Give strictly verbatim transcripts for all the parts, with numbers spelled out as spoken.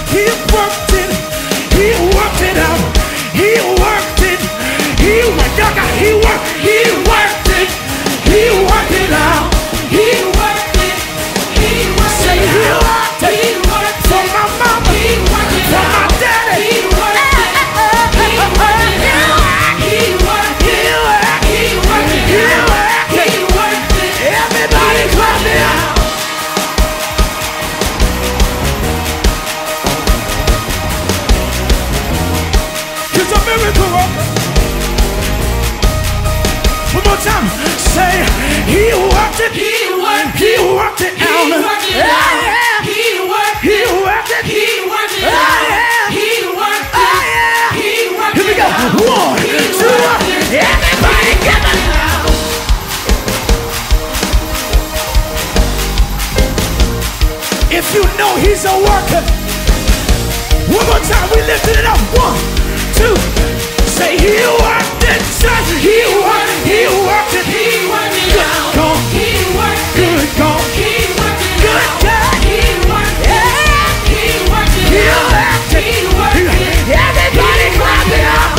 He worked it. He worked it out. He worked it. He worked it. He worked. He worked it. He worked it out. He worked it. He worked it. Say he worked it. He worked it. For my mama. He worked it. For my daddy. He worked it. He worked it. He worked it. He worked it. He worked it. He worked it. He worked it. Everybody clap it out. He's a miracle worker. One more time. Say, he worked it. He worked it. He worked it out. He worked it out. He worked it. He worked it. He worked it out. He worked it. He worked it. Here we go. One, two, everybody get it out. If you know he's a worker, one more time, we lifted it up. One, two, say he worked it. Say he worked it. He worked it. He worked it out. Good God. He worked it. Good God. He worked it. Good God. He worked it. He worked it. He worked it. He worked it. Everybody clap it out.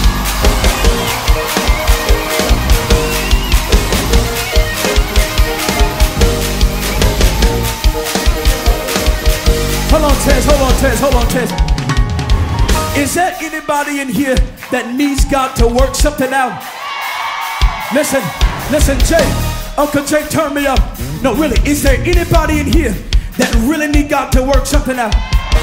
Hold on, Tez. Hold on, Tez. Hold on, Tez. Is there anybody in here that needs God to work something out? Listen, listen, Jay. Uncle Jay, turn me up. No, really, is there anybody in here that really need God to work something out?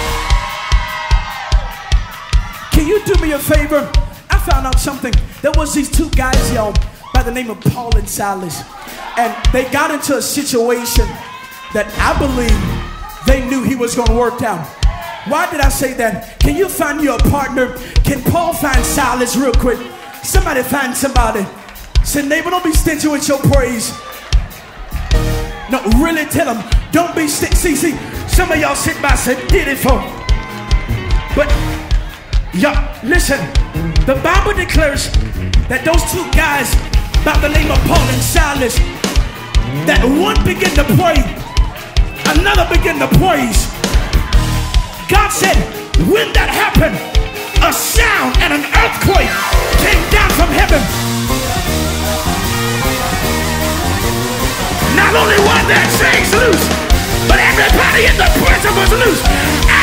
Can you do me a favor? I found out something. There was these two guys, y'all, by the name of Paul and Silas. And they got into a situation that I believe they knew he was going to work out. Why did I say that? Can you find your partner? Can Paul find Silas real quick? Somebody find somebody. Say, neighbor, don't be stingy with your praise. No, really tell them, don't be stingy. See, see, some of y'all sit by and say, did it for. But, y'all, listen. The Bible declares that those two guys by the name of Paul and Silas, that one began to pray, another began to praise. God said, when that happened, a sound and an earthquake came down from heaven. Not only was there chains loose, but everybody in the prison was loose.